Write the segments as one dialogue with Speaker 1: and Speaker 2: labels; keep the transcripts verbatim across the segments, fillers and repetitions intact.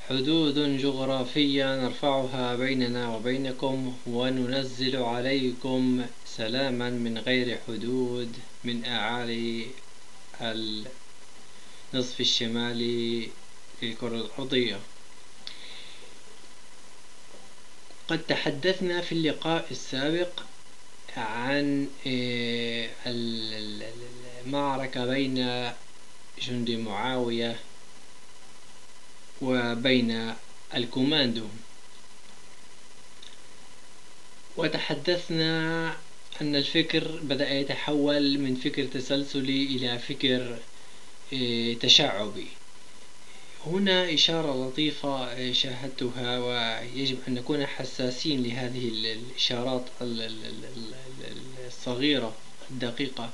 Speaker 1: حدود جغرافية نرفعها بيننا وبينكم وننزل عليكم سلاما من غير حدود من أعالي النصف الشمالي للكرة الأرضية. قد تحدثنا في اللقاء السابق عن المعركة بين جند معاوية وبين الكوماندو، وتحدثنا أن الفكر بدأ يتحول من فكر تسلسلي إلى فكر تشعبي. هنا إشارة لطيفة شاهدتها، ويجب أن نكون حساسين لهذه الإشارات الصغيرة الدقيقة.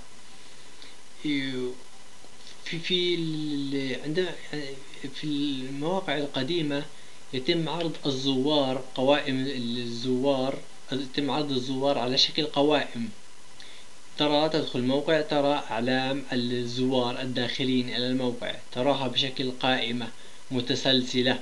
Speaker 1: في في عندما في المواقع القديمة يتم عرض الزوار، قوائم الزوار، يتم عرض الزوار على شكل قوائم. ترى تدخل الموقع ترى أعلام الزوار الداخلين إلى الموقع، تراها بشكل قائمة متسلسلة.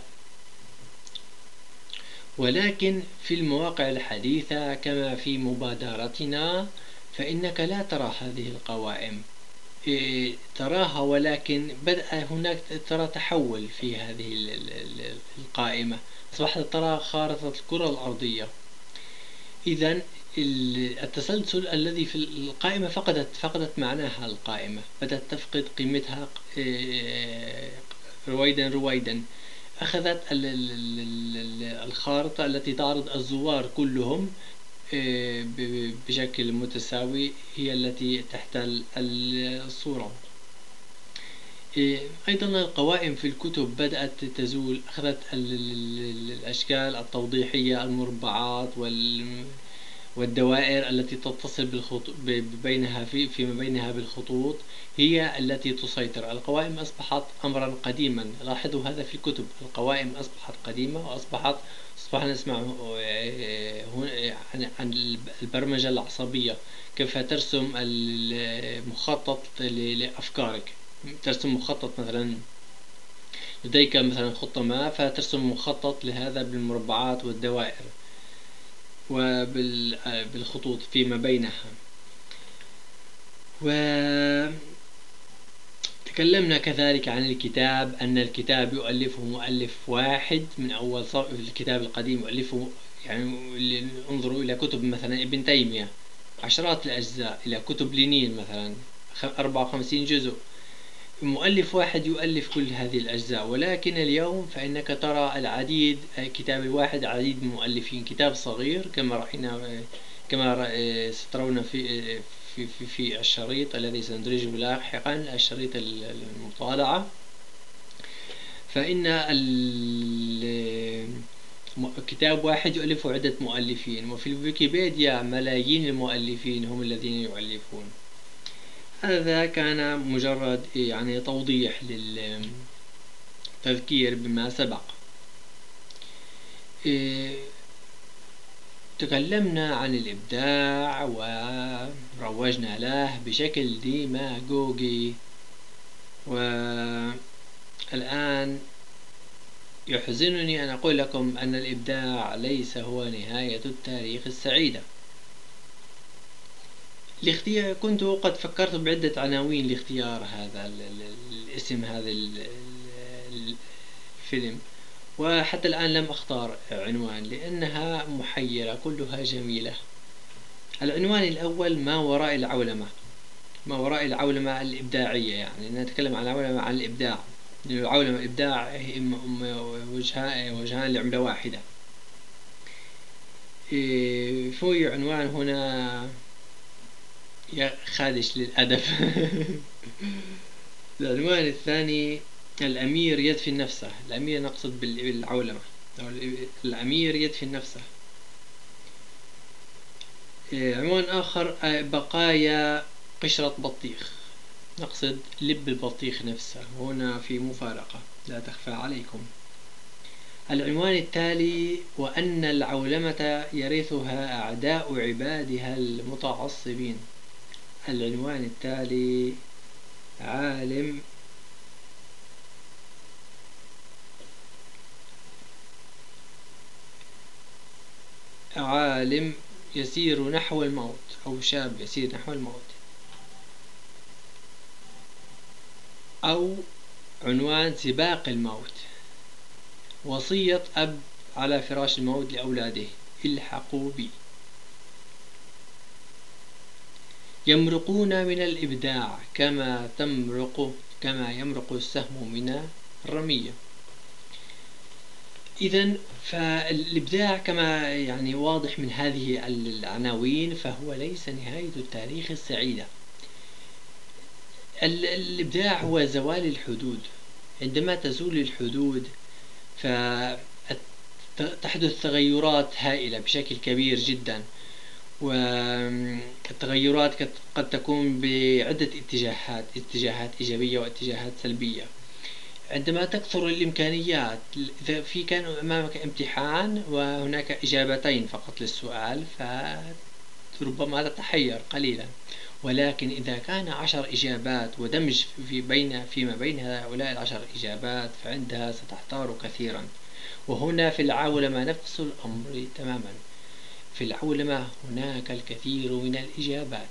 Speaker 1: ولكن في المواقع الحديثة كما في مبادرتنا فإنك لا ترى هذه القوائم، تراها ولكن بدأ هناك ترى تحول في هذه القائمة، أصبحت ترى خارطة الكرة الأرضية. إذن التسلسل الذي في القائمة فقدت فقدت معناها، القائمة بدأت تفقد قيمتها رويدا رويدا. أخذت الخارطة التي تعرض الزوار كلهم بشكل متساوي هي التي تحتل الصورة. أيضا القوائم في الكتب بدأت تزول، أخذت الأشكال التوضيحية، المربعات والدوائر التي تتصل بالخطوط بينها في فيما بينها بالخطوط هي التي تسيطر. القوائم أصبحت أمرا قديما، لاحظوا هذا في الكتب، القوائم أصبحت قديمة، وأصبحت أصبحنا نسمع عن البرمجة العصبية، كيف ترسم المخطط لأفكارك. ترسم مخطط، مثلا لديك مثلا خطة ما، فترسم مخطط لهذا بالمربعات والدوائر وبالخطوط فيما بينها. وتكلمنا كذلك عن الكتاب، أن الكتاب يؤلفه مؤلف واحد من أول صف. الكتاب القديم يؤلفه، يعني انظروا إلى كتب مثلا ابن تيمية عشرات الأجزاء، إلى كتب لينين مثلا أربعة وخمسين جزء، مؤلف واحد يؤلف كل هذه الأجزاء. ولكن اليوم فإنك ترى العديد، الكتاب الواحد عديد مؤلفين، كتاب صغير كما رأينا كما سترون في في في في الشريط الذي سندرجه لاحقا، الشريط المطالعة. فإن كتاب واحد يؤلف عدة مؤلفين، وفي الويكيبيديا ملايين المؤلفين هم الذين يؤلفون. هذا كان مجرد يعني توضيح للتذكير بما سبق. تكلمنا عن الإبداع وروجنا له بشكل ديماغوجي، والآن يحزنني أن أقول لكم أن الإبداع ليس هو نهاية التاريخ السعيدة. الاختيار، كنت قد فكرت بعدة عناوين لاختيار هذا الاسم هذا الفيلم، وحتى الآن لم أختار عنوان لأنها محيرة كلها جميلة. العنوان الأول: ما وراء العولمة. ما وراء العولمة الإبداعية، يعني نتكلم عن العولمة عن الإبداع. العولمة الإبداع وجهان وجهان لعملة واحدة. في عنوان هنا خادش للأدب. العنوان الثاني: الأمير يدفن نفسه. الأمير نقصد بالعولمة، الأمير يدفن نفسه. عنوان آخر: بقايا قشرة بطيخ. نقصد لب البطيخ نفسه، هنا في مفارقة لا تخفى عليكم. العنوان التالي: وأن العولمة يرثها أعداء عبادها المتعصبين. العنوان التالي: عالم عالم يسير نحو الموت أو شاب يسير نحو الموت، أو عنوان سباق الموت، وصية أب على فراش الموت لأولاده الحقوا بي. يمرقون من الإبداع كما تمرق كما يمرق السهم من الرمية. إذن فالإبداع كما يعني واضح من هذه العناوين فهو ليس نهاية التاريخ السعيدة. الإبداع هو زوال الحدود. عندما تزول الحدود فتحدث تغيرات هائلة بشكل كبير جدا، والتغيرات قد تكون بعدة اتجاهات اتجاهات إيجابية واتجاهات سلبية. عندما تكثر الإمكانيات، إذا في كان أمامك امتحان وهناك إجابتين فقط للسؤال فربما تتحير قليلا، ولكن إذا كان عشر إجابات ودمج في بين فيما بين هؤلاء العشر إجابات فعندها ستحتار كثيرا. وهنا في العولمة نفس الأمر تماما. في العولمة هناك الكثير من الإجابات،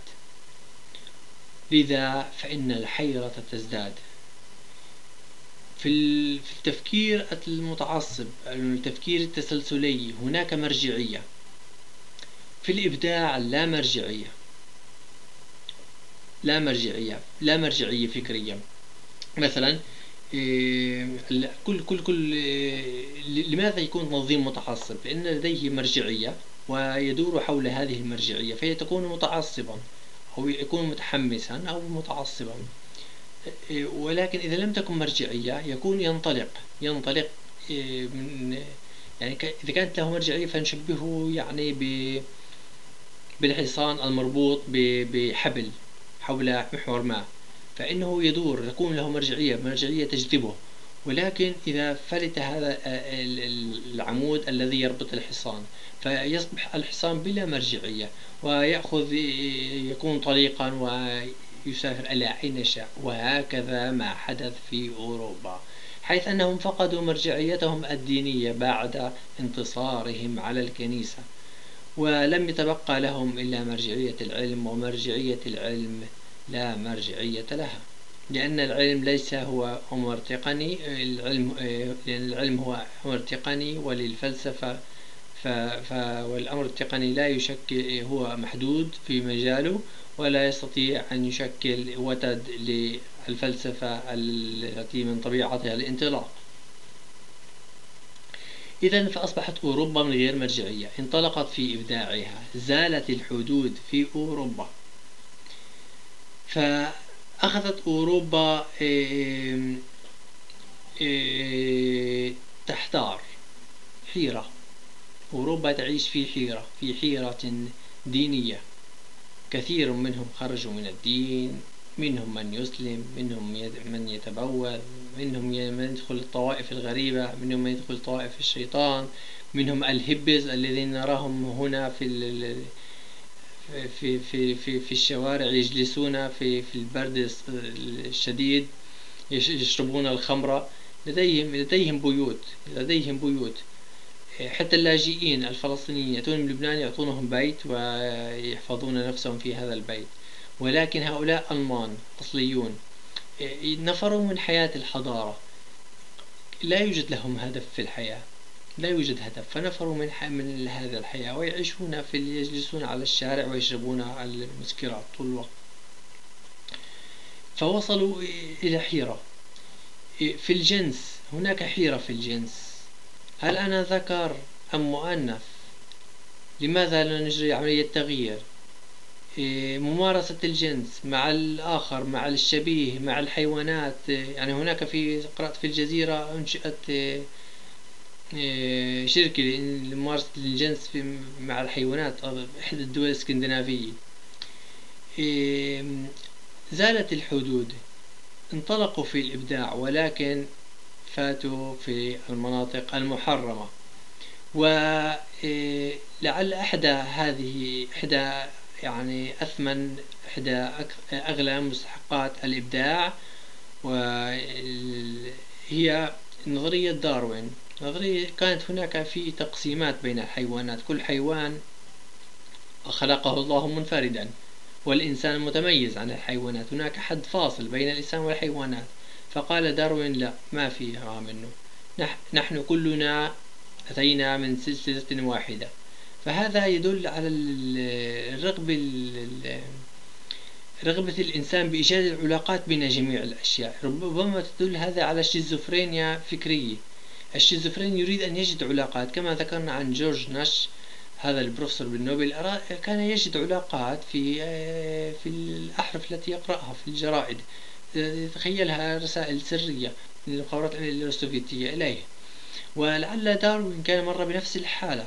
Speaker 1: لذا فإن الحيرة تزداد. في التفكير المتعصب، التفكير التسلسلي، هناك مرجعية. في الإبداع لا مرجعية، لا مرجعية لا مرجعية فكرية. مثلا كل كل كل لماذا يكون تنظيم متعصب؟ لأن لديه مرجعية ويدور حول هذه المرجعية، فيكون متعصبا أو يكون متحمسا أو متعصبا. ولكن إذا لم تكن مرجعية يكون ينطلق ينطلق من يعني إذا كانت له مرجعية فنشبهه يعني بالحصان المربوط بحبل حول محور ما، فإنه يدور، يكون له مرجعية مرجعية تجذبه. ولكن إذا فلت هذا العمود الذي يربط الحصان فيصبح الحصان بلا مرجعية ويأخذ يكون طليقا ويسافر إلى أين شاء. وهكذا ما حدث في أوروبا، حيث أنهم فقدوا مرجعيتهم الدينية بعد انتصارهم على الكنيسة، ولم يتبقى لهم إلا مرجعية العلم، ومرجعية العلم لا مرجعية لها، لأن العلم ليس هو أمر تقني. العلم لأن العلم هو أمر تقني، وللفلسفة ف... ف... والأمر التقني لا يشكل، هو محدود في مجاله ولا يستطيع أن يشكل وتد للفلسفة التي من طبيعتها الانطلاق. إذن فأصبحت أوروبا من غير مرجعية، انطلقت في إبداعها، زالت الحدود في أوروبا. فأخذت أوروبا إيه إيه تحتار، حيرة. أوروبا تعيش في حيرة، في حيرة دينية. كثير منهم خرجوا من الدين، منهم من يسلم، منهم من يتبوذ، منهم من يدخل الطوائف الغريبة، منهم من يدخل طوائف الشيطان، منهم الهبز الذين نراهم هنا في في في في في الشوارع يجلسون في في البرد الشديد يشربون الخمر. لديهم لديهم بيوت لديهم بيوت حتى اللاجئين الفلسطينيين يأتون من لبنان يعطونهم بيت ويحفظون نفسهم في هذا البيت. ولكن هؤلاء ألمان أصليون نفروا من حياة الحضارة، لا يوجد لهم هدف في الحياة، لا يوجد هدف، فنفروا من من هذه الحياة ويعيشون في يجلسون على الشارع ويشربون المسكرات طول الوقت. فوصلوا إلى حيرة في الجنس. هناك حيرة في الجنس، هل أنا ذكر أم مؤنث؟ لماذا لا نجري عملية تغيير؟ ممارسة الجنس مع الآخر، مع الشبيه، مع الحيوانات. يعني هناك في قرأت في الجزيرة أنشئت شركة لممارسة الجنس مع الحيوانات، إحدى الدول الاسكندنافية. زالت الحدود، انطلقوا في الإبداع، ولكن فاتوا في المناطق المحرمة. ولعل أحدى هذه إحدى يعني أثمن إحدى أغلى مستحقات الإبداع وهي نظرية داروين. نظرية كانت هناك في تقسيمات بين الحيوانات، كل حيوان خلقه الله منفردا، والإنسان متميز عن الحيوانات، هناك حد فاصل بين الإنسان والحيوانات. فقال داروين لا، ما فيها منه، نحن كلنا أتينا من سلسلة واحدة. فهذا يدل على الرغبة رغبة الإنسان بإيجاد العلاقات بين جميع الأشياء. ربما تدل هذا على شيزوفرينيا فكرية. الشيزوفرين يريد أن يجد علاقات، كما ذكرنا عن جورج ناش هذا البروفيسور بالنوبل، كان يجد علاقات في في الأحرف التي يقرأها في الجرائد، تخيلها رسائل سرية من المخابرات السوفيتية إليه. ولعل داروين كان مر بنفس الحالة.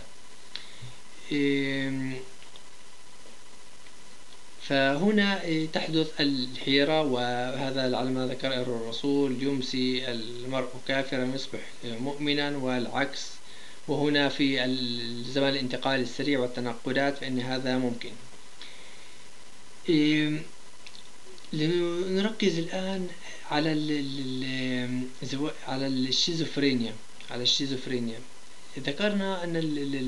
Speaker 1: فهنا تحدث الحيرة، وهذا على ما ذكر الرسول: يمسي المرء كافرا يصبح مؤمنا، والعكس. وهنا في زمن الانتقال السريع والتنقلات فإن هذا ممكن. نركز الآن على على الشيزوفرينيا على الشيزوفرينيا ذكرنا أن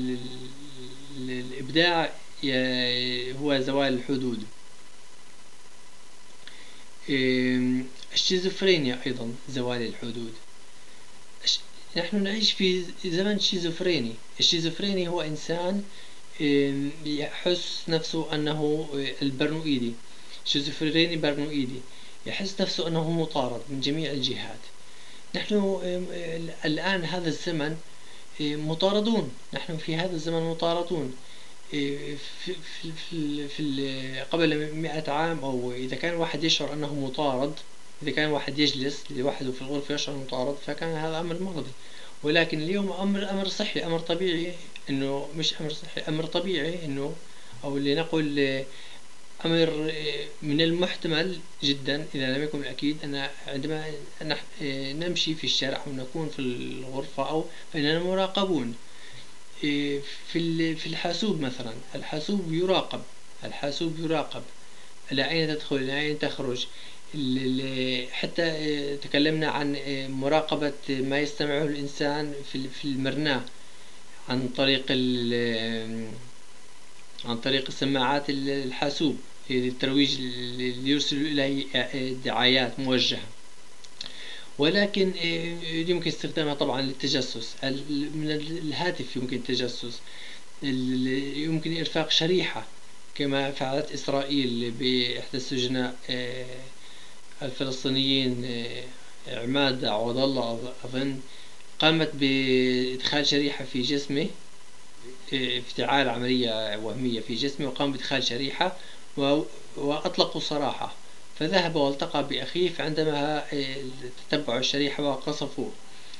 Speaker 1: الإبداع هو زوال الحدود. الشيزوفرينيا أيضا زوال الحدود. نحن نعيش في زمن شيزوفريني. الشيزوفريني هو إنسان يحس نفسه أنه البرنوئيدي، شيزوفريني برنوئيدي، يحس نفسه أنه مطارد من جميع الجهات. نحن الآن هذا الزمن مطاردون، نحن في هذا الزمن مطاردون. في, في, في, في قبل مئة عام، أو إذا كان واحد يشعر أنه مطارد، إذا كان واحد يجلس لوحده في الغرفة يشعر أنه مطارد، فكان هذا أمر مرضي. ولكن اليوم أمر أمر صحي، أمر طبيعي، إنه مش أمر صحي، أمر طبيعي، إنه أو لنقل أمر من المحتمل جدا إذا لم يكن الأكيد أن عندما نمشي في الشارع أو نكون في الغرفة أو فإننا مراقبون. في في الحاسوب مثلا، الحاسوب يراقب الحاسوب يراقب إلى أين تدخل، إلى أين تخرج. حتى تكلمنا عن مراقبة ما يستمعه الإنسان في المرناة عن طريق عن طريق السماعات الحاسوب للترويج اللي يرسل إليه دعايات موجهة. ولكن يمكن استخدامها طبعا للتجسس، من الهاتف يمكن التجسس، يمكن إرفاق شريحة كما فعلت إسرائيل بإحدى السجناء الفلسطينيين، عماد عوض الله أظن، قامت بإدخال شريحة في جسمه، افتعال عملية وهمية في جسمه، وقام بإدخال شريحة وأطلقوا سراحه، فذهب والتقى بأخيه عندما تتبعوا الشريحة وقصفوه.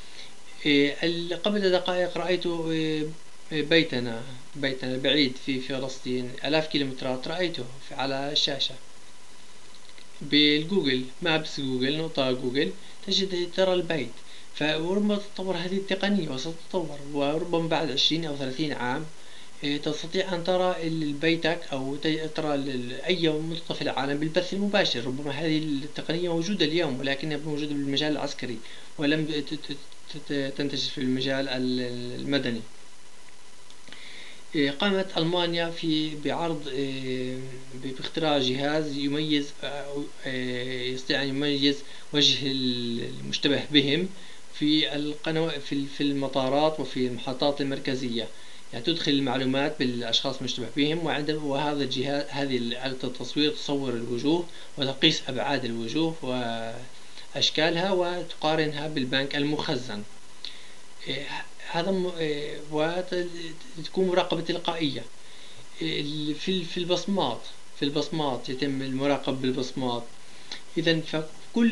Speaker 1: قبل دقائق رأيت بيتنا بيتنا بعيد في فلسطين آلاف كيلومترات، رأيته على الشاشة بالجوجل مابس، جوجل نقطة جوجل تجد ترى البيت. فربما تتطور هذه التقنية وستتطور، وربما بعد عشرين أو ثلاثين عام تستطيع أن ترى بيتك أو ترى أي نقطة في العالم بالبث المباشر. ربما هذه التقنية موجودة اليوم ولكنها موجودة بالمجال العسكري ولم تنتشر في المجال المدني. قامت ألمانيا في بعرض باختراع جهاز يميز يستطيع أن يميز وجه المشتبه بهم في القنوات في المطارات وفي المحطات المركزية. يعني تدخل المعلومات بالأشخاص المشتبه بهم، وهذا الجهاز هذه آلة التصوير تصور الوجوه وتقيس أبعاد الوجوه وأشكالها وتقارنها بالبنك المخزن. هذا وتكون مراقبة تلقائية. في في البصمات في البصمات يتم المراقبة بالبصمات. إذا فكل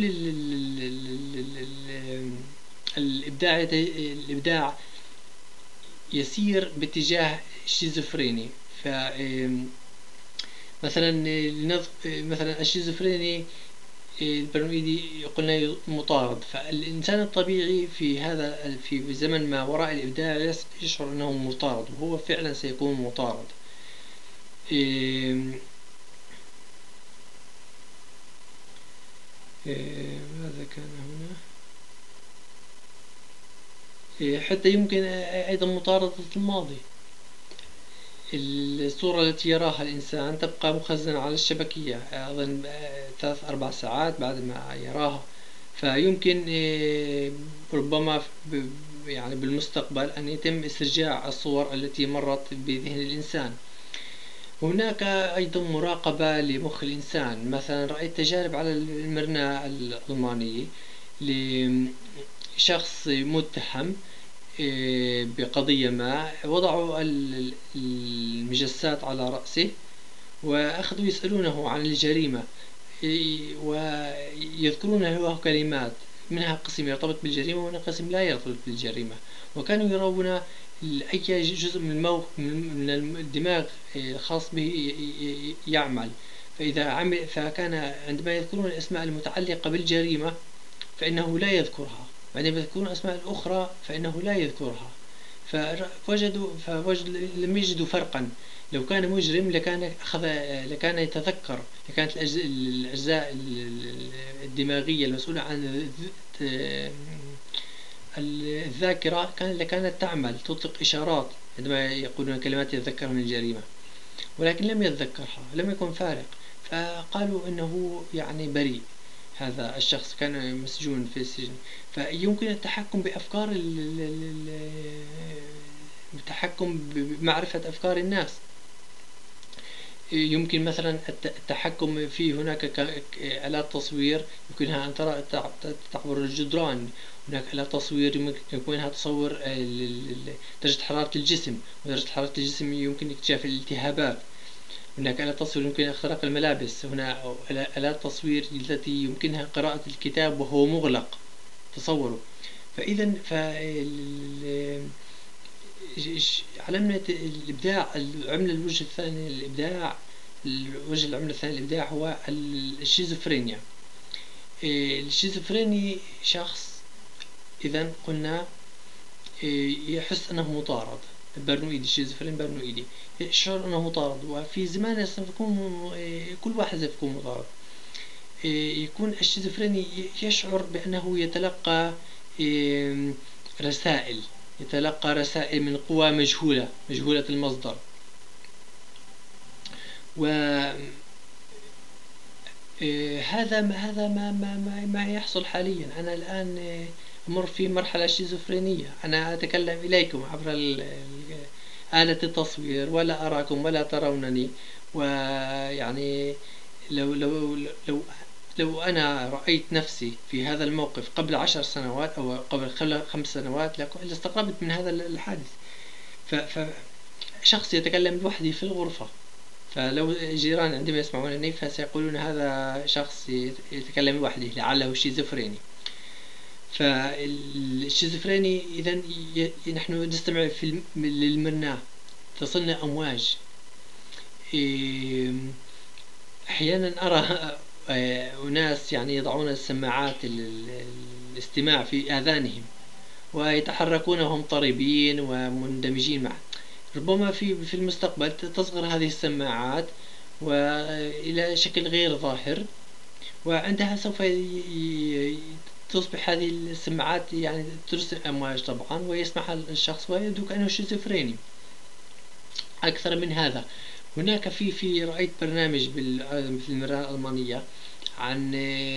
Speaker 1: الإبداع الإبداع يسير باتجاه شيزوفريني. ف مثلا مثلا الشيزوفريني البرنوئيدي قلنا مطارد، فالإنسان الطبيعي في هذا في زمن ما وراء الإبداع يشعر أنه مطارد، وهو فعلا سيكون مطارد. ماذا كان هنا؟ حتى يمكن أيضا مطاردة الماضي. الصورة التي يراها الإنسان تبقى مخزنة على الشبكية أظن ثلاث أربع ساعات بعد ما يراها، فيمكن ربما يعني بالمستقبل أن يتم استرجاع الصور التي مرت بذهن الإنسان. هناك أيضا مراقبة لمخ الإنسان. مثلا رأيت تجارب على المرناة الألمانية لشخص متهم بقضية ما، وضعوا المجسات على رأسه وأخذوا يسألونه عن الجريمة ويذكرون له كلمات منها قسم يرتبط بالجريمة ومنها قسم لا يرتبط بالجريمة، وكانوا يرون أي جزء من الموق من الدماغ الخاص به يعمل. فإذا عمل فكان عندما يذكرون الأسماء المتعلقة بالجريمة فإنه لا يذكرها، وعندما يذكرون الأسماء الأخرى فإنه لا يذكرها. فوجدوا فوجد لم يجدوا فرقا. لو كان مجرم لكان أخذ لكان يتذكر، لكانت الأجزاء الدماغية المسؤولة عن الذاكرة كان لكانت تعمل تطلق إشارات عندما يقولون كلمات يتذكر من الجريمة، ولكن لم يتذكرها، لم يكن فارق. فقالوا إنه يعني بريء، هذا الشخص كان مسجون في السجن. فيمكن التحكم بأفكار التحكم بمعرفة أفكار الناس. يمكن مثلا التحكم في هناك آلات تصوير يمكنها أن ترى تعبر الجدران. هناك آلات تصوير يمكنها تصور درجة حرارة الجسم، ودرجة حرارة الجسم يمكن اكتشاف الالتهابات. هناك آلات تصوير يمكن اختراق الملابس. هنا آلات تصوير التي يمكنها قراءة الكتاب وهو مغلق، تصوروا. فإذا ف علمنا الإبداع، العملة الوجه الثاني الإبداع، الوجه العملة الثاني الإبداع هو الشيزوفرينيا. الشيزوفريني شخص إذا قلنا يحس أنه مطارد، برنويدي، الشيزوفرين برنويدي، يشعر أنه مطارد، وفي زمان سيكون كل واحد سيكون مطارد. يكون الشيزوفريني يشعر بأنه يتلقى رسائل يتلقى رسائل من قوى مجهولة مجهولة المصدر. وهذا هذا ما ما ما يحصل حاليا. أنا الآن أمر في مرحلة شيزوفرينية، أنا أتكلم إليكم عبر آلة التصوير ولا أراكم ولا ترونني. ويعني لو لو لو لو أنا رأيت نفسي في هذا الموقف قبل عشر سنوات أو قبل خمس سنوات لاستغربت من هذا الحادث. فشخص يتكلم لوحده في الغرفة، فلو الجيران عندما يسمعونني فسيقولون هذا شخص يتكلم لوحده لعله شيزوفريني. فالشيزوفريني إذا نحن نستمع في للمرناة، تصلنا أمواج. أحيانا أرى أناس يعني يضعون السماعات الاستماع في آذانهم ويتحركون وهم طريبين ومندمجين معه. ربما في في المستقبل تصغر هذه السماعات وإلى شكل غير ظاهر، وعندها سوف تصبح هذه السماعات يعني ترسل أمواج طبعا، ويسمع الشخص ويبدو كأنه شيزوفريني. أكثر من هذا، هناك في في رأيت برنامج في المرآة الألمانية عن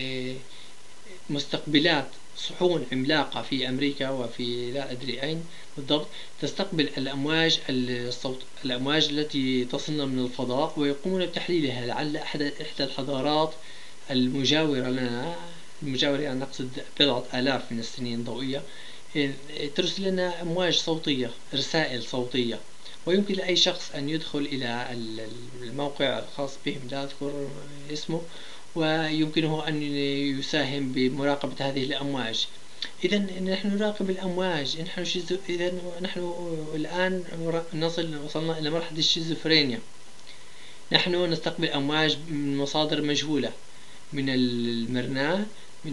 Speaker 1: مستقبلات صحون عملاقة في أمريكا وفي لا أدري أين بالضبط تستقبل الأمواج الصوت الأمواج التي تصلنا من الفضاء، ويقومون بتحليلها لعل أحد إحدى الحضارات المجاورة لنا، المجاورة يعني نقصد بضعة آلاف من السنين ضوئية، ترسل لنا أمواج صوتية، رسائل صوتية. ويمكن لأي شخص أن يدخل إلى الموقع الخاص بهم لا أذكر اسمه، ويمكنه أن يساهم بمراقبة هذه الأمواج. إذا نحن نراقب الأمواج. نحن شيزو... إذا نحن الآن نصل وصلنا إلى مرحلة الشيزوفرينيا. نحن نستقبل أمواج من مصادر مجهولة، من المرناة، من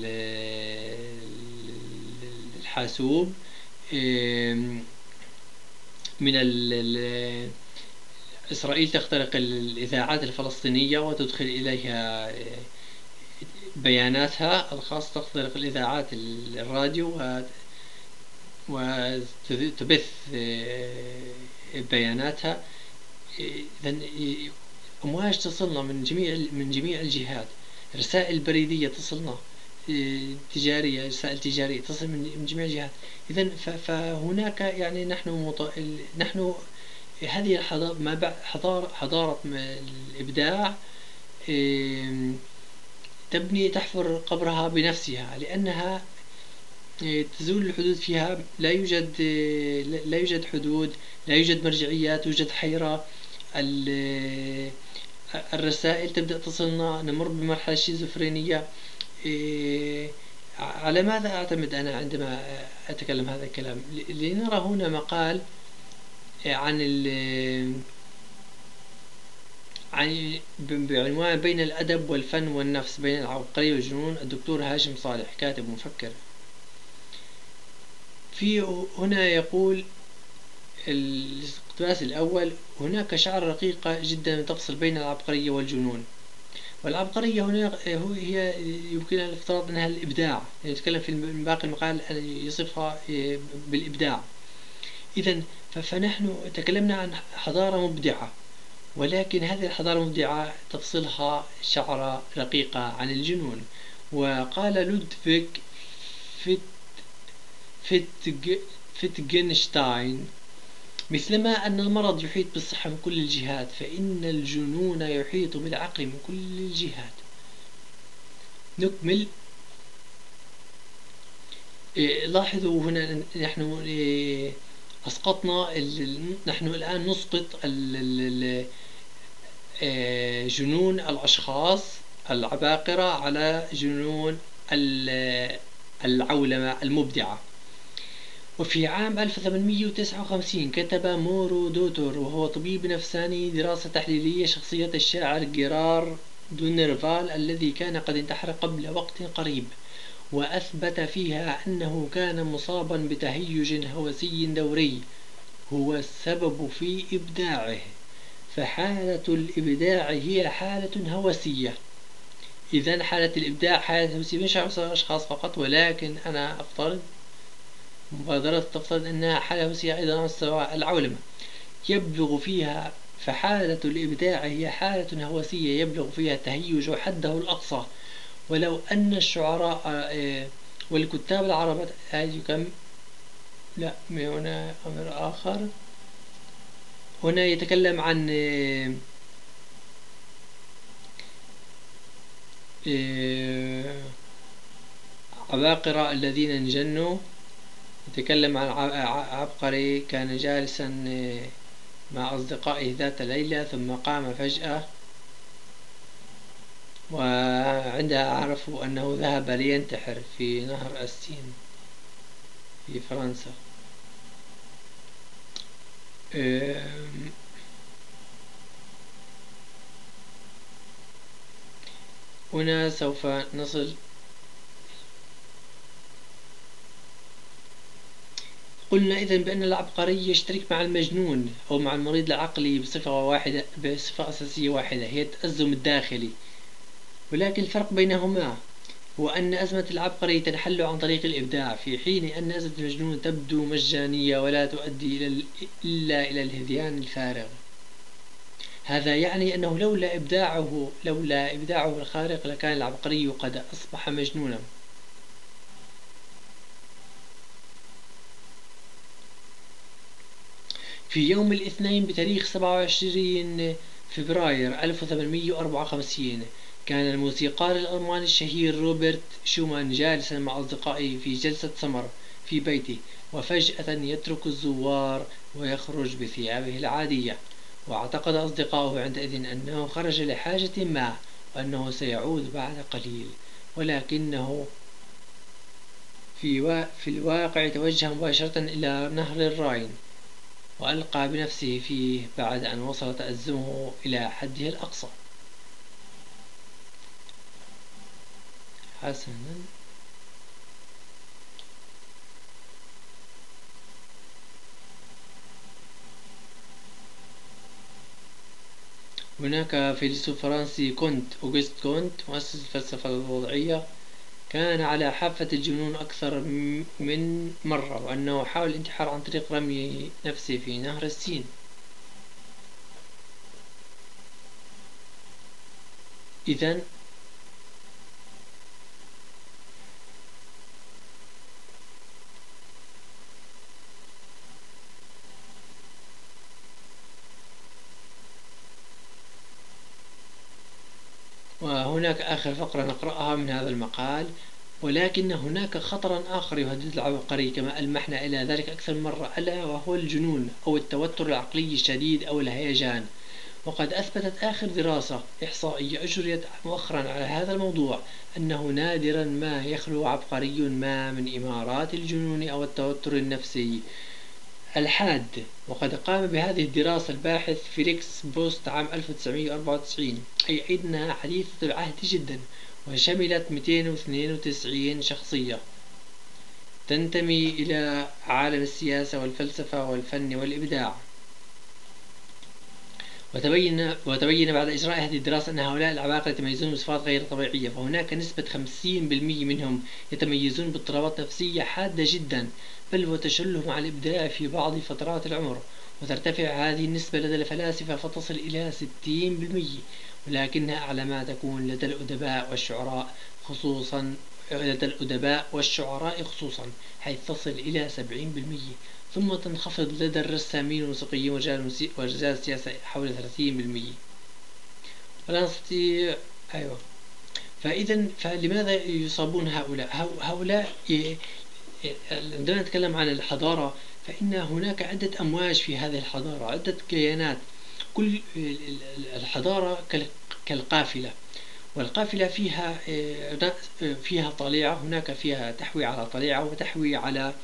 Speaker 1: الحاسوب، من إسرائيل تخترق الإذاعات الفلسطينية وتدخل إليها بياناتها الخاصة، تخترق الإذاعات الراديو وتبث بياناتها. إذا أمواج تصلنا من جميع من جميع الجهات، رسائل بريدية تصلنا تجارية، رسائل تجارية تصل من جميع الجهات. إذا فهناك يعني نحن مط... نحن هذه الحضارة ما بعد حضارة حضارة الإبداع تبني تحفر قبرها بنفسها، لأنها تزول الحدود فيها. لا يوجد لا يوجد حدود، لا يوجد مرجعيات، توجد حيرة. الرسائل تبدأ تصلنا، نمر بمرحلة شيزوفرينية. على ماذا أعتمد أنا عندما أتكلم هذا الكلام؟ لنرى هنا مقال عن عن بعنوان بين الأدب والفن والنفس، بين العبقرية والجنون، الدكتور هاشم صالح، كاتب مفكر. في هنا يقول الاقتباس الأول: هناك شعرة رقيقة جدا تفصل بين العبقرية والجنون. والعبقرية هنا هي يمكن الافتراض أنها الإبداع، يتكلم في باقي المقال أن يصفها بالإبداع. إذن فنحن تكلمنا عن حضارة مبدعة، ولكن هذه الحضارة المبدعة تفصلها شعرة رقيقة عن الجنون. وقال لودفيك فيت فيتج فيتجنشتاين: مثلما أن المرض يحيط بالصحة من كل الجهات، فإن الجنون يحيط بالعقل من كل الجهات. نكمل. إيه لاحظوا هنا نحن إيه أسقطنا نحن الآن نسقط إيه جنون الأشخاص العباقرة على جنون العولمة المبدعة. وفي عام ألف وثمانمئة وتسعة وخمسين كتب مورو دوتور، وهو طبيب نفساني، دراسة تحليلية شخصية الشاعر جيرار دونيرفال الذي كان قد انتحر قبل وقت قريب، وأثبت فيها أنه كان مصابا بتهيج هوسي دوري هو السبب في إبداعه. فحالة الإبداع هي حالة هوسية. إذن حالة الإبداع حالة هوسية، مش أشخاص فقط، ولكن أنا أفترض مبادرة تفترض أنها حالة هوسية أيضا على مستوى العولمة يبلغ فيها. فحالة الإبداع هي حالة هوسية يبلغ فيها التهيج حده الأقصى. ولو أن الشعراء والكتاب العرب كم لا هنا أمر آخر. هنا يتكلم عن عباقرة الذين انجنوا. يتكلم عن عبقري كان جالسا مع أصدقائه ذات ليلة، ثم قام فجأة، وعندها عرفوا أنه ذهب لينتحر في نهر السين في فرنسا. هنا سوف نصل. قلنا إذن بأن العبقري يشترك مع المجنون أو مع المريض العقلي بصفة واحدة، بصفة أساسية واحدة، هي التأزم الداخلي. ولكن الفرق بينهما هو أن أزمة العبقري تنحل عن طريق الإبداع، في حين أن أزمة المجنون تبدو مجانية ولا تؤدي إلى إلا إلى الهذيان الفارغ. هذا يعني أنه لولا إبداعه لولا إبداعه الخارق لكان العبقري قد أصبح مجنونا. في يوم الاثنين بتاريخ سبعة وعشرين فبراير ألف وثمانمئة وأربعة وخمسين كان الموسيقار الألماني الشهير روبرت شومان جالسا مع أصدقائه في جلسة سمر في بيته، وفجأة يترك الزوار ويخرج بثيابه العادية. واعتقد أصدقائه عندئذ أنه خرج لحاجة ما وأنه سيعود بعد قليل، ولكنه في, و... في الواقع توجه مباشرة إلى نهر الراين وألقى بنفسه فيه بعد أن وصل تأزمه إلى حده الأقصى. حسنا. هناك فيلسوف فرنسي كونت أوغست كونت مؤسس الفلسفة الوضعية كان على حافة الجنون أكثر من مرة، وأنه حاول الانتحار عن طريق رمي نفسه في نهر السين. إذن وهناك آخر فقرة نقرأها من هذا المقال: ولكن هناك خطرا آخر يهدد العبقري كما ألمحنا إلى ذلك أكثر من مرة، ألا وهو الجنون أو التوتر العقلي الشديد أو الهيجان. وقد أثبتت آخر دراسة إحصائية أجريت مؤخرا على هذا الموضوع أنه نادرا ما يخلو عبقري ما من إمارات الجنون أو التوتر النفسي الحاد. وقد قام بهذه الدراسة الباحث فيليكس بوست عام ألف وتسعمائة وأربعة وتسعين، أي أنها حديثة العهد جدا، وشملت مئتين واثنين وتسعين شخصية تنتمي إلى عالم السياسة والفلسفة والفن والإبداع. وتبين وتبين بعد إجراء هذه الدراسة أن هؤلاء العباقرة يتميزون بصفات غير طبيعية، فهناك نسبة خمسين بالمئة منهم يتميزون باضطرابات نفسية حادة جدا، بل وتشلهم على الإبداع في بعض فترات العمر. وترتفع هذه النسبة لدى الفلاسفة فتصل إلى ستين بالمئة، ولكنها أعلى ما تكون لدى الأدباء والشعراء خصوصا لدى الأدباء والشعراء خصوصا حيث تصل إلى سبعين بالمئة، ثم تنخفض لدى الرسامين والموسيقيين ورجال السياسة حول ثلاثين بالمئة. ولا نستطيع أيوة فإذا فلماذا يصابون هؤلاء هؤلاء عندما نتكلم عن الحضارة فإن هناك عدة أمواج في هذه الحضارة، عدة كيانات. كل الحضارة كالقافلة، والقافلة فيها فيها طليعة، هناك فيها تحوي على طليعة وتحوي على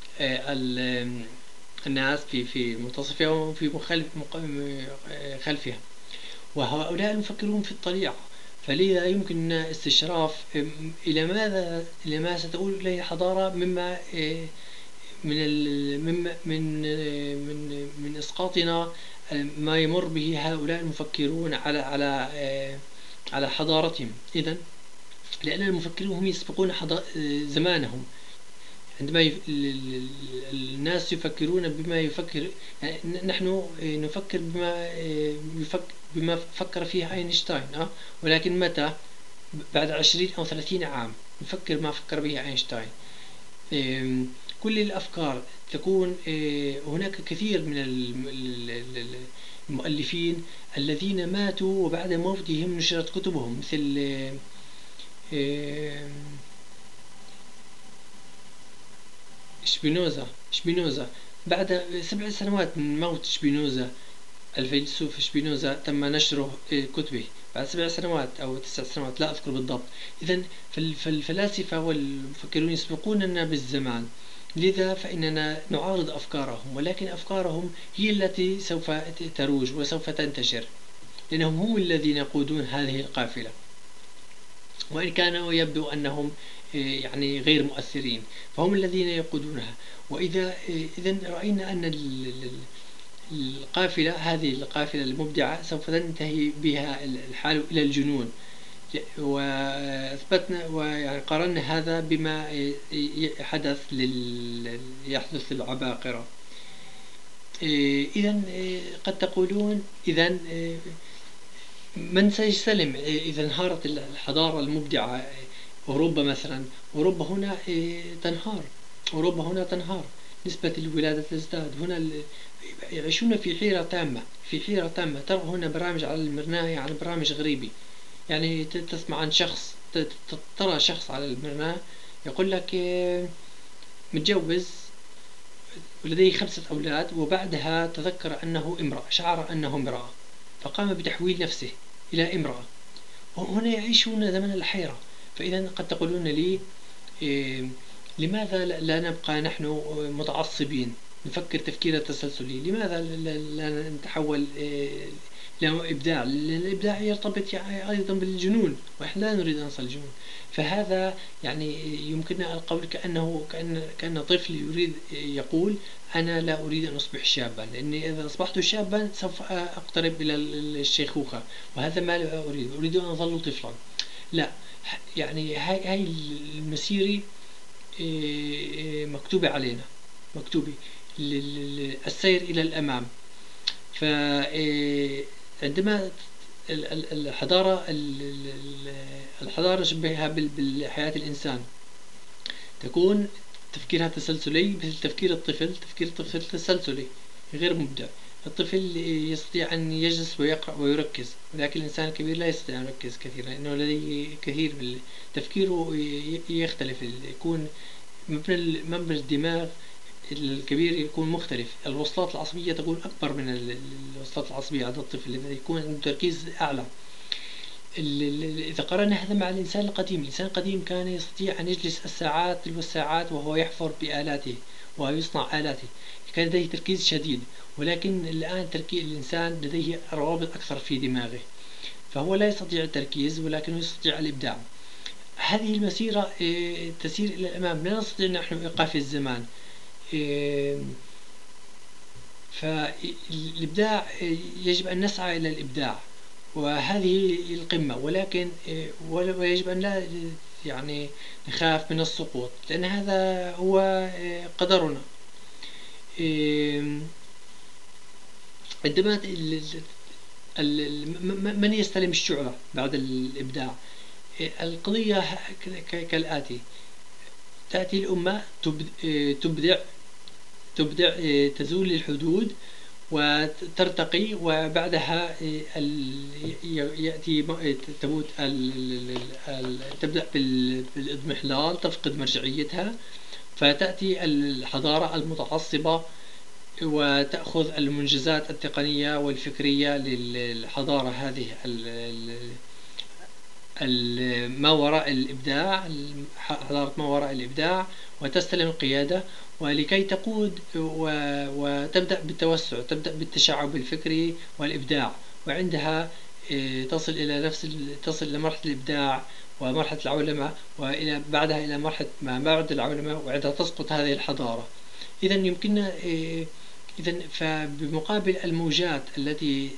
Speaker 1: الناس في في منتصفها وفي مخلف خلفها، وهؤلاء المفكرون في الطليعة. فلذا يمكن استشراف إلى ماذا إلى ما ستؤول إليه الحضارة مما من من من من من إسقاطنا ما يمر به هؤلاء المفكرون على على على حضارتهم. إذن لأن المفكرون هم يسبقون زمانهم، عندما يف... الناس يفكرون بما يفكر، يعني نحن نفكر بما يفكر بما فكر فيه أينشتاين، أه؟ ولكن متى؟ بعد عشرين أو ثلاثين عام نفكر ما فكر به أينشتاين. كل الأفكار تكون هناك كثير من المؤلفين الذين ماتوا وبعد موتهم نشرت كتبهم، مثل شبينوزا شبينوزا بعد سبع سنوات من موت شبينوزا الفيلسوف شبينوزا تم نشره كتبه بعد سبع سنوات أو تسع سنوات لا أذكر بالضبط. إذن فالفلاسفة والمفكرون يسبقوننا بالزمان، لذا فإننا نعارض أفكارهم، ولكن أفكارهم هي التي سوف تروج وسوف تنتشر، لأنهم هم الذين يقودون هذه القافلة، وإن كانوا يبدو أنهم يعني غير مؤثرين فهم الذين يقودونها. وإذا إذن رأينا أن القافلة هذه القافلة المبدعة سوف تنتهي بها الحال إلى الجنون، وأثبتنا ويعني قارنا هذا بما حدث لل يحدث للعباقرة. إذن قد تقولون إذن من سيستلم إذا انهارت الحضارة المبدعة؟ أوروبا مثلا، أوروبا هنا تنهار، أوروبا هنا تنهار، نسبة الولادة تزداد، هنا يعيشون في حيرة تامة، في حيرة تامة. ترى هنا برامج على المرناة، يعني برامج غريبة، يعني تسمع عن شخص، ترى شخص على المرناة يقول لك متجوز ولديه خمسة أولاد، وبعدها تذكر أنه امرأة، شعر أنه امرأة فقام بتحويل نفسه إلى امرأة، وهنا يعيشون زمن الحيرة. فإذا قد تقولون لي إيه لماذا لا نبقى نحن متعصبين نفكر تفكير تسلسلي؟ لماذا لا نتحول إيه إلى إبداع؟ لأن الإبداع يرتبط يعني أيضا بالجنون، وإحنا لا نريد أن نصل الجنون. فهذا يعني يمكننا القول كأنه كأن كأن طفل يريد يقول أنا لا أريد أن أصبح شابا، لأني إذا أصبحت شابا سوف أقترب إلى الشيخوخة، وهذا ما لا أريد، أريد أن أظل طفلا. لا، يعني هاي هاي المسيرة مكتوبة علينا، مكتوبة السير إلى الأمام. فعندما الحضارة الحضارة شبهها بالحياة الإنسان، تكون تفكيرها تسلسلي مثل تفكير الطفل. تفكير الطفل تسلسلي غير مبدع. الطفل يستطيع أن يجلس ويقرأ ويركز، ولكن الإنسان الكبير لا يستطيع أن يركز كثيرا، لأنه لديه كثير من تفكيره يختلف. يكون مبنى الدماغ الكبير يكون مختلف. الوصلات العصبية تكون أكبر من الوصلات العصبية عند الطفل، لذا يكون عنده تركيز أعلى. إذا قارنا هذا مع الإنسان القديم، الإنسان القديم كان يستطيع أن يجلس الساعات والساعات وهو يحفر بآلاته ويصنع آلاته، كان لديه تركيز شديد. ولكن الآن تركيز الإنسان لديه روابط أكثر في دماغه، فهو لا يستطيع التركيز ولكنه يستطيع الإبداع. هذه المسيرة تسير إلى الأمام، لا نستطيع نحن إيقاف الزمان. فالإبداع يجب أن نسعى إلى الإبداع، وهذه القمة. ولكن ويجب أن لا يعني نخاف من السقوط، لأن هذا هو قدرنا. عندما من يستلم الشعلة بعد الإبداع؟ القضية كالآتي: تأتي الأمة تبدع تبدع تزول الحدود وترتقي، وبعدها يأتي تموت تبدأ بالاضمحلال، تفقد مرجعيتها، فتأتي الحضارة المتعصبة وتأخذ المنجزات التقنية والفكرية للحضارة هذه ما وراء الإبداع، حضارة ما وراء الإبداع، وتستلم القيادة ولكي تقود وتبدأ بالتوسع، تبدأ بالتشعب الفكري والإبداع، وعندها تصل إلى نفس تصل إلى مرحلة الإبداع ومرحلة العولمة، وإلى بعدها إلى مرحلة ما بعد العولمة، وعندها تسقط هذه الحضارة. إذا يمكننا إذا فبمقابل الموجات التي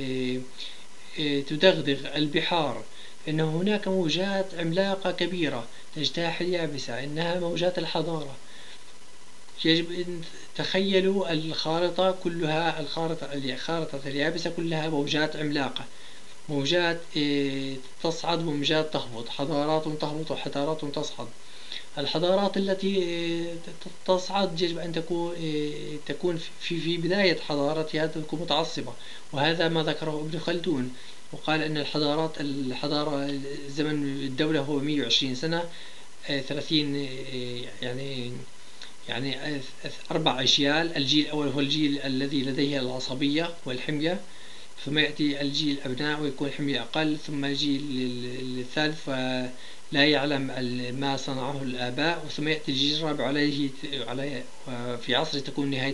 Speaker 1: تدغدغ البحار، إن هناك موجات عملاقة كبيرة تجتاح اليابسة، إنها موجات الحضارة. يجب أن تخيلوا الخارطة كلها، الخارطة خارطة اليابسة كلها موجات عملاقة، موجات تصعد وموجات تهبط، حضارات تهبط وحضارات تصعد. الحضارات التي تصعد يجب أن تكون تكون في في بداية حضارتها تكون متعصبة، وهذا ما ذكره ابن خلدون، وقال أن الحضارات الحضارة زمن الدولة هو مئة وعشرين سنة، ثلاثين يعني يعني أربع أجيال. الجيل الأول هو الجيل الذي لديه العصبية والحمية، ثم يأتي الجيل الأبناء ويكون الحمية أقل، ثم الجيل الثالث لا يعلم ما صنعه الآباء، ثم يأتي الجيل الرابع عليه عليه في عصر تكون نهاية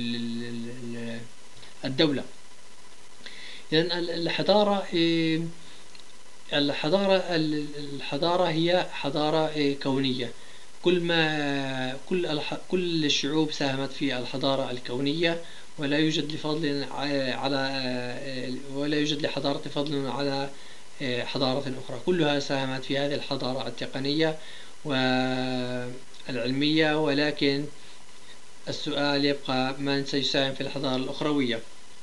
Speaker 1: الدولة. إذن الحضارة الحضارة الحضارة هي حضارة كونية. كل ما كل كل الشعوب ساهمت في الحضارة الكونية، ولا يوجد لفضل على ولا يوجد لحضارة فضل على حضارة أخرى، كلها ساهمت في هذه الحضارة التقنية والعلمية. ولكن السؤال يبقى: من سيساهم في الحضارة الأخروية؟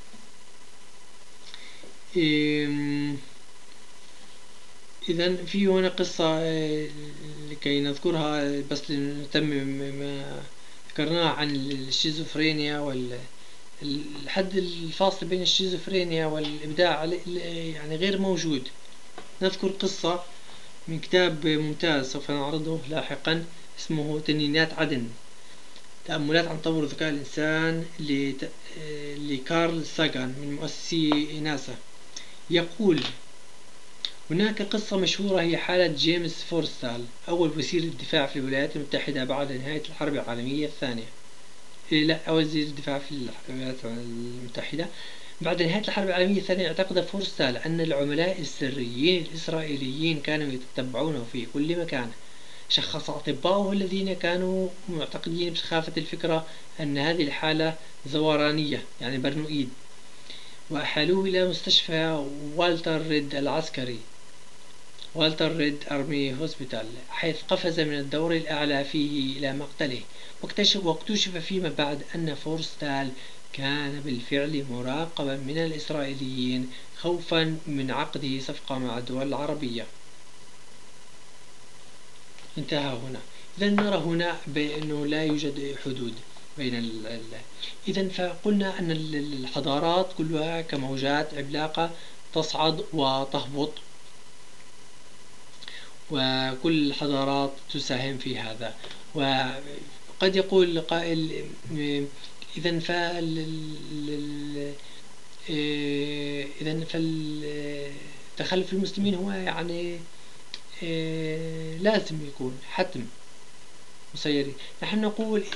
Speaker 1: إذن في هنا قصة لكي نذكرها بس لنتمم ما ذكرناه عن الشيزوفرينيا، والحد الفاصل بين الشيزوفرينيا والإبداع يعني غير موجود. نذكر قصة من كتاب ممتاز سوف نعرضه لاحقا، اسمه تنينات عدن، تأملات عن تطور ذكاء الإنسان لكارل ساغان من مؤسسي ناسا. يقول: هناك قصة مشهورة هي حالة جيمس فورستال، أول وزير الدفاع في الولايات المتحدة بعد نهاية الحرب العالمية الثانية. إيه لا وزير الدفاع في الولايات المتحدة بعد نهاية الحرب العالمية الثانية. اعتقد فورستال أن العملاء السريين الإسرائيليين كانوا يتتبعونه في كل مكان. شخص أطباؤه الذين كانوا معتقدين بسخافة الفكرة أن هذه الحالة زورانية يعني برنوئيد، وأحالوه إلى مستشفى والتر ريد العسكري، والتر ريد أرمي هوسبيتال، حيث قفز من الدور الأعلى فيه إلى مقتله. واكتشف, واكتشف فيما بعد أن فورستال كان بالفعل مراقبا من الإسرائيليين خوفا من عقده صفقة مع الدول العربية. انتهى هنا. إذا نرى هنا بأنه لا يوجد حدود بين ال ال إذا فقلنا أن الحضارات كلها كموجات عملاقة تصعد وتهبط، وكل الحضارات تساهم في هذا. وقد يقول قائل إذا فال إذا فالتخلف المسلمين هو يعني لازم يكون حتم مسيري. نحن نقول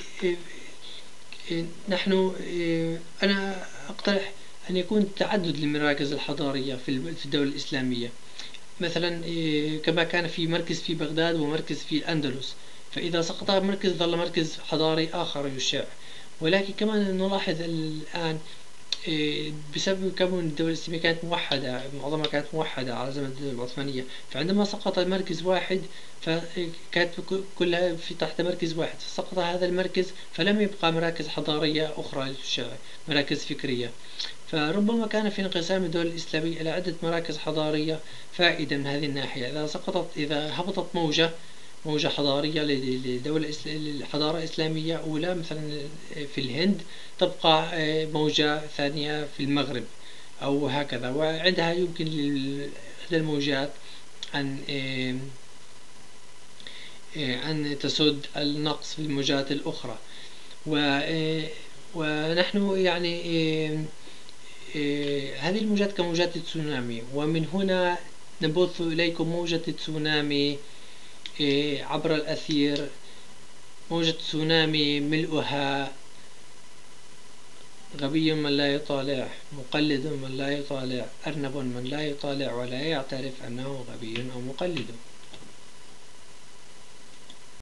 Speaker 1: نحن أنا أقترح أن يكون تعدد للمراكز الحضارية في الدولة الإسلامية، مثلا كما كان في مركز في بغداد ومركز في الأندلس، فإذا سقط مركز ظل مركز حضاري آخر يشع. ولكن كما نلاحظ الآن بسبب كون الدولة الإسلامية كانت موحدة، معظمها كانت موحدة على زمن الدولة العثمانية، فعندما سقط مركز واحد فكانت كلها في تحت مركز واحد، فسقط هذا المركز فلم يبقى مراكز حضارية أخرى، مراكز فكرية. فربما كان في انقسام الدولة الإسلامية إلى عدة مراكز حضارية فائدة من هذه الناحية. إذا سقطت إذا هبطت موجة موجة حضارية لدولة الحضارة الإسلامية أولى مثلا في الهند، تبقى موجة ثانية في المغرب أو هكذا، وعندها يمكن لإحدى الموجات أن أن تسد النقص في الموجات الأخرى. ونحن يعني هذه الموجات كموجات التسونامي، ومن هنا نبث إليكم موجة التسونامي عبر الأثير. موجة تسونامي ملؤها غبي من لا يطالع، مقلد من لا يطالع، أرنب من لا يطالع ولا يعترف أنه غبي أو مقلد.